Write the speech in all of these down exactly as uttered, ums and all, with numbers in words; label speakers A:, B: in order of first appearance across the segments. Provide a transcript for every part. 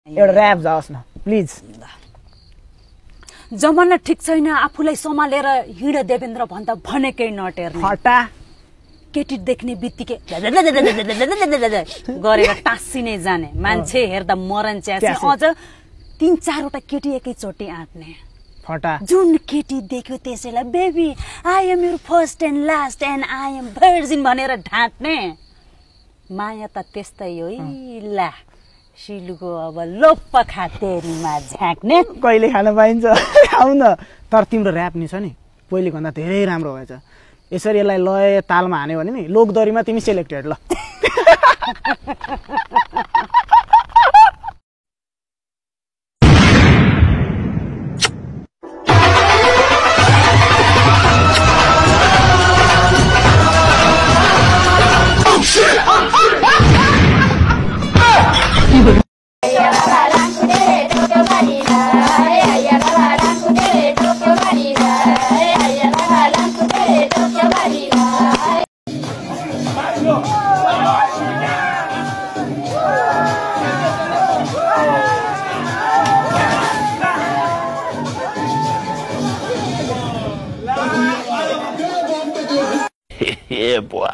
A: एउटा र्याप जाओस् न प्लिज।
B: जमाना ठिक छैन आफूलाई सम्हालेर हिँड देवेन्द्र भन्दा भनेकै नटेर्ने।
A: फटा
B: केटी देख्ने बित्तिकै गरेर टाँसिने जाने मान्छे हेर्दा मरन च्यासे अझ तीन चारवटा केटी एकैचोटि आँट्ने।
A: फटा
B: जुन केटी देख्यो त्यसैलाई baby I am your first and last and I am virgin भनेर ढाँट्ने। माया त त्यस्तै हो ला सिलुको अब लोप खातेरीमा झाँक्ने।
A: कहिले खान पाइन्छ खाऊ न। तर तिम्रो ऱ्याप नि छ नि पहिले भन्दा धेरै राम्रो भएछ। यसरी यसलाई लय तालमा हान्यो भने नि लोकदरीमा तिमी सेलेक्टेड ल।
C: Yeah, boy.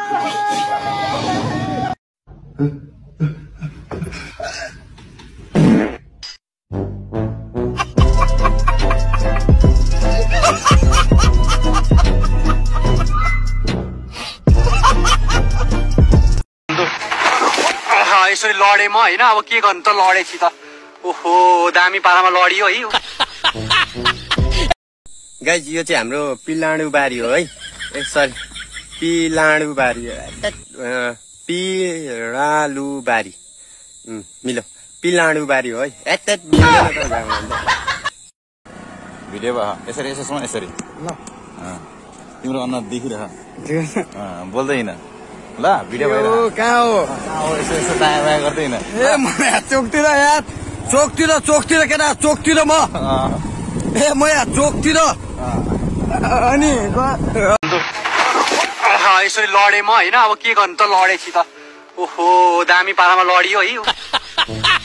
D: यसरी लडे म हैन अब के गर्नु त लडेछि त। ओहो दामी पारामा लडियो है।
E: गाइज यो चाहिँ हाम्रो पिलाडु बारी हो है। ए सरी पिलाडु बारी पिरालु बारी मिलो पिलाडु बारी हो है।
C: भिडियो भयो यसरी यसो यसरी ल तिम्रो अनुहार देखिरह बोल्दैन ल भिडियो भइरहेको
E: कहाँ हो
C: कहाँ हो यसो यसो दायाँ बायाँ गर्दैन।
E: ए म यहाँ चोकतिर यार चोकतिर चोकतिर केटा चोकतिर म ए म यहाँ चोकतिर अनि
D: यसरी लडे म हैन अब के गर्नु त लडेछि त। ओहो दामी पारामा लडियो है।